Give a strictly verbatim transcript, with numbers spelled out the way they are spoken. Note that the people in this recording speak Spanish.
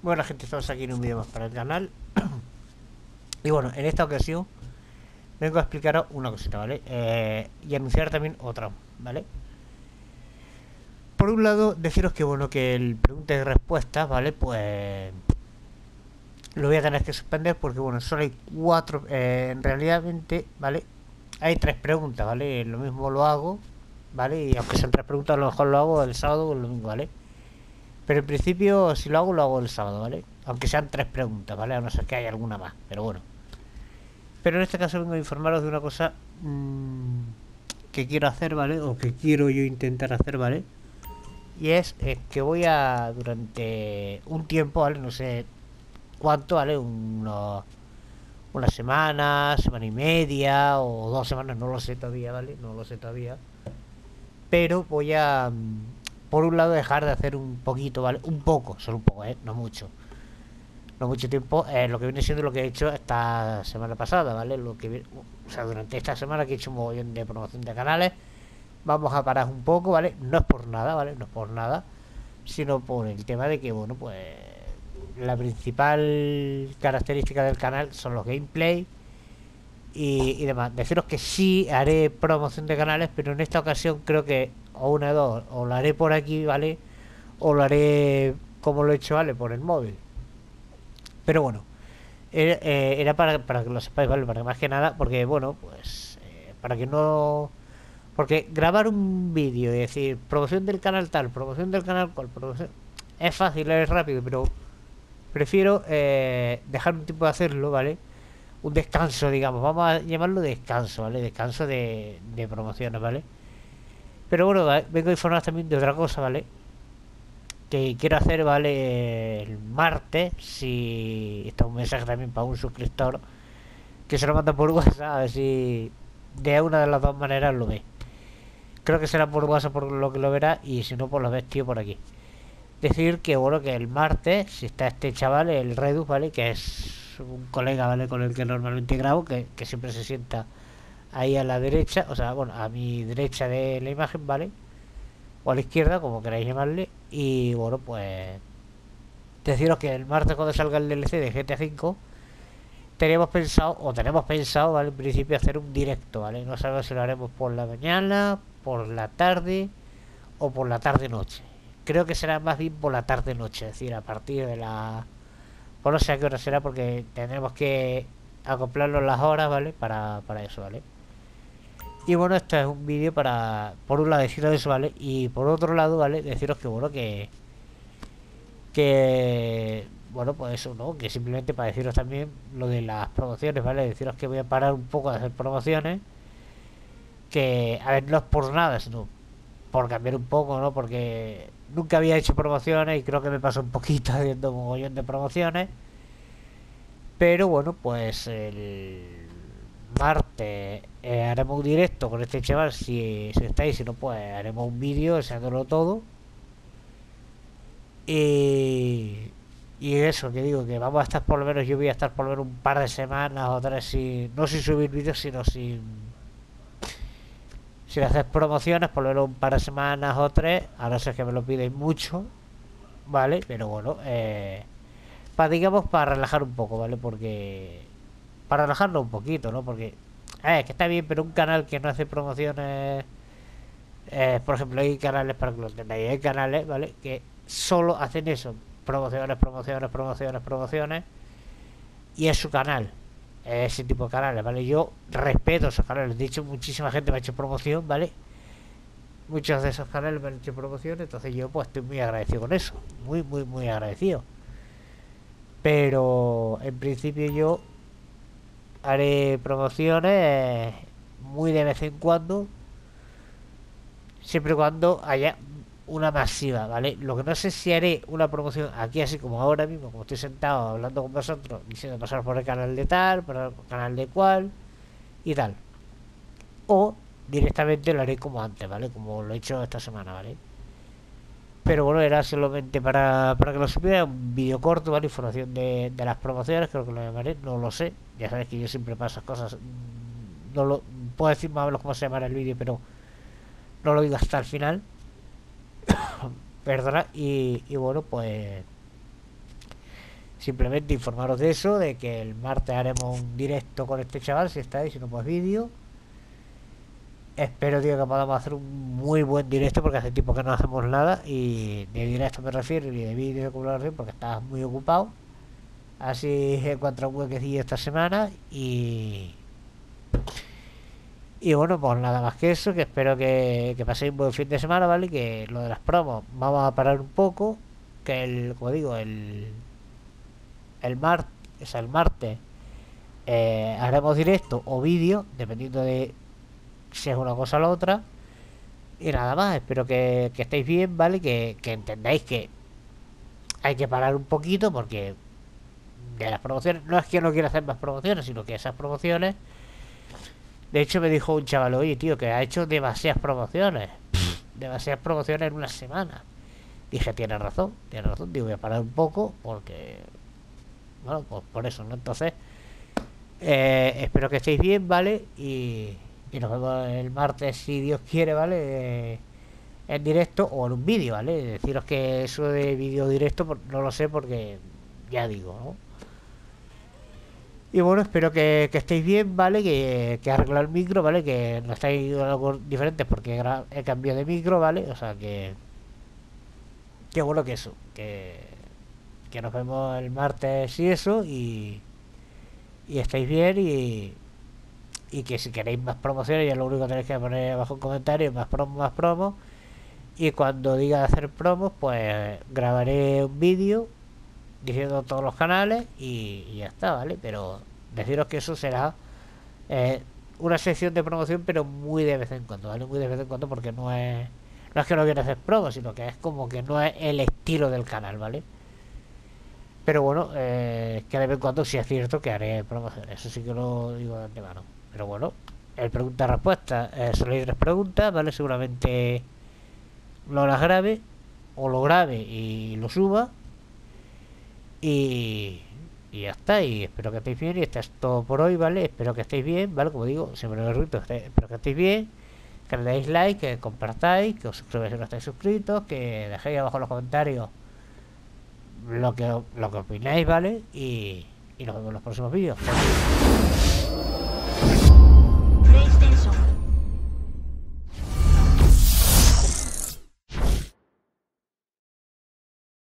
Bueno, gente, estamos aquí en un vídeo más para el canal. Y bueno, en esta ocasión vengo a explicaros una cosita, ¿vale? Eh, y anunciar también otra, ¿vale? Por un lado, deciros que bueno, que el pregunta y respuesta, ¿vale? Pues lo voy a tener que suspender porque bueno, solo hay cuatro, eh, en realidad, ¿vale? Hay tres preguntas, ¿vale? Lo mismo lo hago, ¿vale? Y aunque sean tres preguntas, a lo mejor lo hago el sábado o el domingo, ¿vale? Pero en principio, si lo hago, lo hago el sábado, ¿vale? Aunque sean tres preguntas, ¿vale? A no ser que haya alguna más, pero bueno. Pero en este caso vengo a informaros de una cosa mmm, que quiero hacer, ¿vale? O que quiero yo intentar hacer, ¿vale? Y es eh, que voy a, durante un tiempo, ¿vale? No sé cuánto, ¿vale? Unos, una semana, semana y media o dos semanas, no lo sé todavía, ¿vale? No lo sé todavía. Pero voy a, mm, por un lado, dejar de hacer un poquito, ¿vale? Un poco, solo un poco, ¿eh? No mucho. No mucho tiempo, eh, lo que viene siendo lo que he hecho esta semana pasada, ¿vale? Lo que, o sea, durante esta semana que he hecho un mogollón de promoción de canales, vamos a parar un poco, ¿vale? No es por nada, ¿vale? No es por nada, sino por el tema de que, bueno, pues la principal característica del canal son los gameplays y, y demás. Deciros que sí haré promoción de canales, pero en esta ocasión creo que o una de dos, o lo haré por aquí, ¿vale? O lo haré como lo he hecho, ¿vale? Por el móvil. Pero bueno, era, eh, era para, para que lo sepáis, ¿vale? Para que más que nada, porque bueno, pues eh, para que no... Porque grabar un vídeo y decir promoción del canal tal, promoción del canal cual, promoción... Es fácil, es rápido, pero prefiero eh, dejar un tiempo de hacerlo, ¿vale? Un descanso, digamos, vamos a llamarlo descanso, ¿vale? Descanso de, de promociones, ¿vale? Pero bueno, ¿vale? Vengo a informar también de otra cosa, ¿vale? Que quiero hacer, ¿vale? El martes, si está un mensaje también para un suscriptor, que se lo manda por WhatsApp, a ver si de una de las dos maneras lo ve. Creo que será por WhatsApp por lo que lo verá, y si no, pues lo ves, tío, por aquí. Decir que, bueno, que el martes, si está este chaval, el Redus, ¿vale? Que es un colega, ¿vale? Con el que normalmente grabo, que, que siempre se sienta ahí a la derecha, o sea, bueno, a mi derecha de la imagen, ¿vale? O a la izquierda, como queráis llamarle. Y bueno, pues deciros que el martes, cuando salga el D L C de G T A cinco, teníamos pensado, o tenemos pensado, ¿vale? En principio hacer un directo, ¿vale? No sabemos si lo haremos por la mañana, por la tarde o por la tarde-noche. Creo que será más bien por la tarde-noche, es decir, a partir de la... Pues no sé a qué hora será porque tendremos que acoplarlo las horas, ¿vale? Para, para eso, ¿vale? Y bueno, esto es un vídeo para, por un lado, deciros eso, ¿vale? Y por otro lado, ¿vale? Deciros que, bueno, que... Que bueno, pues eso, ¿no? Que simplemente para deciros también lo de las promociones, ¿vale? Deciros que voy a parar un poco de hacer promociones. Que, a ver, no es por nada, sino por cambiar un poco, ¿no? Porque nunca había hecho promociones y creo que me pasó un poquito haciendo un mogollón de promociones. Pero bueno, pues el martes eh, haremos un directo con este chaval. Si, si estáis, si no, pues haremos un vídeo enseñándolo todo. Y, y eso, que digo, que vamos a estar por lo menos, yo voy a estar por lo menos un par de semanas o tres sin, no sin subir vídeos, sino sin, sin hacer promociones, por lo menos un par de semanas o tres, a no ser que me lo pidéis mucho, ¿vale? Pero bueno, eh, para, digamos, para relajar un poco, ¿vale? Porque, para relajarlo un poquito, ¿no? Porque, eh, es que está bien, pero un canal que no hace promociones, eh, por ejemplo, hay canales, para que lo entendáis, hay canales, ¿vale? Que solo hacen eso, promociones, promociones, promociones, promociones, y es su canal, ese tipo de canales, ¿vale? Yo respeto esos canales, de hecho muchísima gente me ha hecho promoción, ¿vale? Muchos de esos canales me han hecho promoción, entonces yo pues estoy muy agradecido con eso, muy, muy, muy agradecido. Pero en principio yo haré promociones muy de vez en cuando, siempre y cuando haya una masiva, ¿vale? Lo que no sé si haré una promoción aquí así como ahora mismo, como estoy sentado hablando con vosotros, diciendo pasar por el canal de tal, por el canal de cual y tal. O directamente lo haré como antes, ¿vale? Como lo he hecho esta semana, ¿vale? Pero bueno, era solamente para, para que lo supiera, un vídeo corto, ¿vale? Información de, de las promociones, creo que lo llamaré, no lo sé. Ya sabéis que yo siempre paso esas cosas. No lo puedo decir más o menos cómo se llamará el vídeo, pero no lo digo hasta el final. Perdona, y, y bueno, pues simplemente informaros de eso, de que el martes haremos un directo con este chaval, si estáis, si no pues vídeo. Espero, tío, que podamos hacer un muy buen directo, porque hace tiempo que no hacemos nada, y de directo me refiero, y de vídeo como lo refiero, porque estás muy ocupado. Así encuentro un huequecillo esta semana y... Y bueno, pues nada más que eso, que espero que, que paséis un buen fin de semana, ¿vale? Que lo de las promos vamos a parar un poco, que el, como digo, el... El martes, o sea, el martes eh, haremos directo o vídeo, dependiendo de si es una cosa o la otra. Y nada más, espero que, que estéis bien, ¿vale? Que, que entendáis que hay que parar un poquito porque de las promociones, no es que no quiera hacer más promociones, sino que esas promociones, de hecho me dijo un chaval, oye tío, que ha hecho demasiadas promociones, demasiadas promociones en una semana. Dije, tiene razón, tiene razón, digo, voy a parar un poco porque, bueno, pues por eso, ¿no? Entonces, eh, espero que estéis bien, ¿vale? Y, y nos vemos el martes, si Dios quiere, ¿vale? Eh, en directo o en un vídeo, ¿vale? Deciros que eso de vídeo directo pues, no lo sé porque ya digo, ¿no? Y bueno, espero que, que estéis bien, ¿vale? Que, que arreglo el micro, ¿vale? Que no estáis algo diferentes porque he, he cambiado de micro, ¿vale? O sea que... Que bueno que eso, que, que nos vemos el martes y eso, y, y estáis bien, y, y que si queréis más promociones, ya lo único que tenéis que poner abajo en comentarios, más promos, más promos. Y cuando diga de hacer promos, pues grabaré un vídeo diciendo todos los canales y, y ya está, ¿vale? Pero deciros que eso será eh, una sección de promoción, pero muy de vez en cuando, ¿vale? Muy de vez en cuando, porque no es no es que no quiera hacer promos, sino que es como que no es el estilo del canal, ¿vale? Pero bueno, eh, que de vez en cuando sí es cierto que haré promociones, eso sí que lo digo de antemano. Pero bueno, el pregunta-respuesta, eh, solo hay tres preguntas, ¿vale? Seguramente lo las grabe, o lo grabe y lo suba, y, y ya está. Y espero que estéis bien, y esto es todo por hoy, ¿vale? Espero que estéis bien, ¿vale? Como digo, siempre lo repito, espero que estéis bien, que le deis like, que compartáis, que os suscribáis si no estáis suscritos, que dejéis abajo en los comentarios lo que, lo que opináis, ¿vale? Y, y nos vemos en los próximos vídeos.